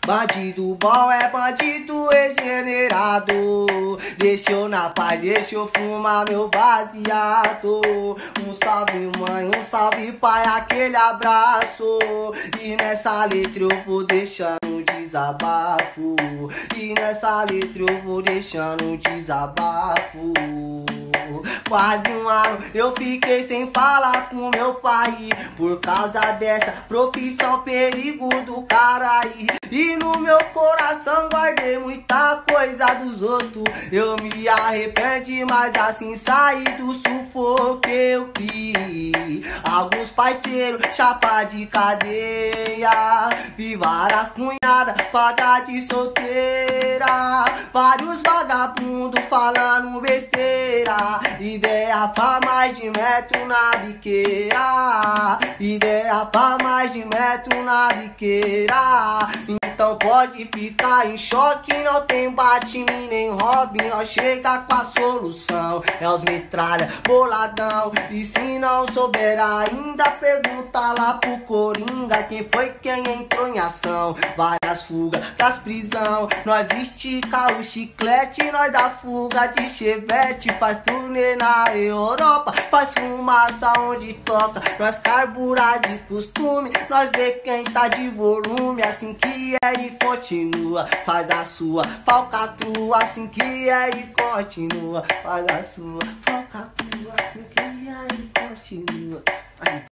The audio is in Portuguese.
Bandido bom é bandido regenerado. Deixa eu na paz, deixa eu fumar meu baseado. Um salve mãe, um salve pai, aquele abraço. E nessa letra eu vou deixando um desabafo. E nessa letra eu vou deixando um desabafo. Quase um ano eu fiquei sem falar com meu pai por causa dessa profissão, perigo do cara aí. E no meu coração guardei muita coisa dos outros. Eu me arrependi, mas assim saí do sufoco que eu fiz. Alguns parceiros, chapa de cadeia. Vi várias cunhadas, paga de solteira. Vários vagabundos falando besteira. Ideia pra mais de metro na biqueira. Ideia pra mais de metro na biqueira. Então pode ficar em choque, não tem Batman nem Robin, nós chega com a solução. É os metralha boladão, e se não souber ainda, pergunta lá pro Coringa quem foi quem entrou em ação. Várias fugas das prisão, nós estica o chiclete, nós dá fuga de chevette, faz turnê na Europa, faz fumaça onde toca, nós carbura de costume, nós vê quem tá de volume, assim que é e continua, faz a sua falcatrua, assim que é e continua, faz a sua falcatrua, assim que é e continua.